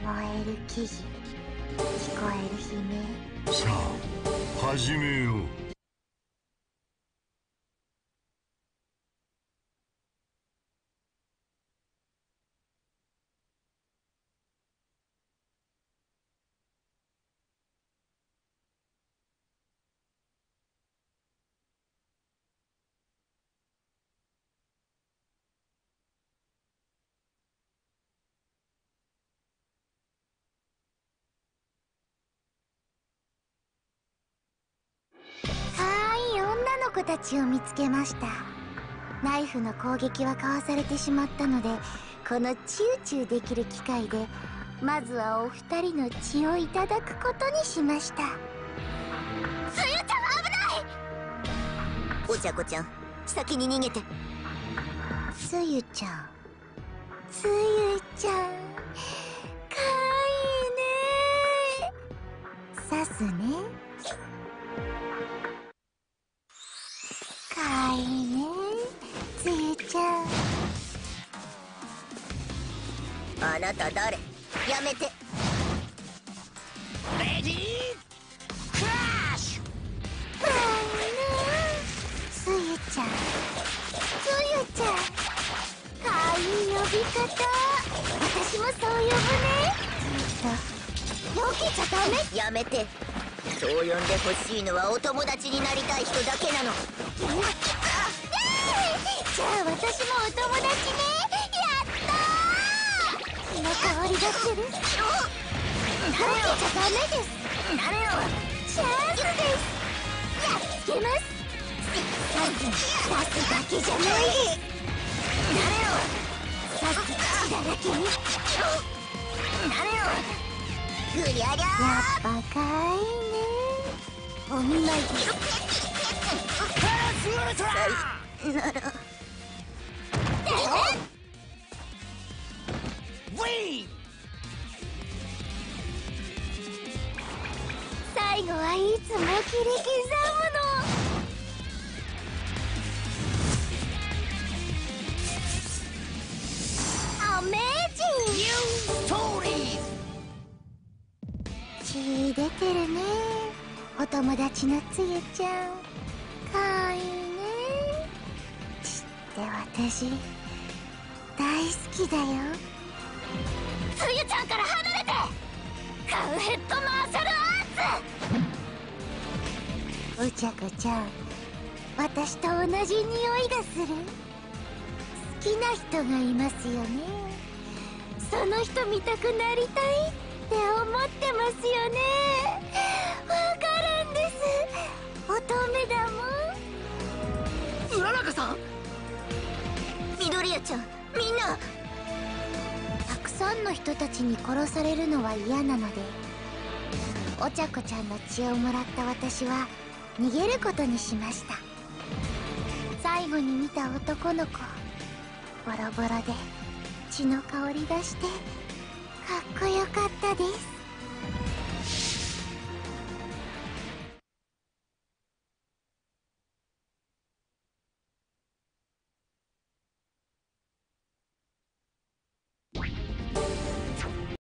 燃える木々、聞こえる悲鳴。 さあ始めよう。 女の子たちを見つけました。ナイフの攻撃はかわされてしまったので、このチューチューできる機械でまずはお二人の血をいただくことにしました。 つゆちゃん危ない。お茶子ちゃん先に逃げて。 つゆちゃん、つゆちゃん、かわいいね。刺すね。かわいいね、つゆちゃん。 あなた誰？やめて。 レディークラッシュ。 かわいいね、つゆちゃん、つゆちゃん。かわいい呼び方。私もそう呼ぶね。よけちゃダメ。 やめて。そう呼んでほしいのはお友達になりたい人だけなの。 じゃあ私もお友達ね。やったー。血の香りがする。よけちゃダメです。 誰よ。 チャンスです。やっつけます。出すだけじゃないです。刺す血だらけに。 ぐりゃりゃやっぱかわいいね。お見舞いです。 なら最後はいつも切り刻むの。アメージング。血出てるね、お友達のつゆちゃん。かわいいね。血って私大好きだよ。 つゆちゃんから離れて。カウヘッドマーシャルアーツ。 お茶子ちゃん、私と同じ匂いがする。好きな人がいますよね。その人見たくなりたいって思ってますよね。わかるんです。乙女だもん。 浦中さん。 緑谷ちゃん、みんな。 たくさんの人たちに殺されるのは嫌なので、お茶子ちゃんの血をもらった私は逃げることにしました。最後に見た男の子、ボロボロで血の香りがしてかっこよかったです。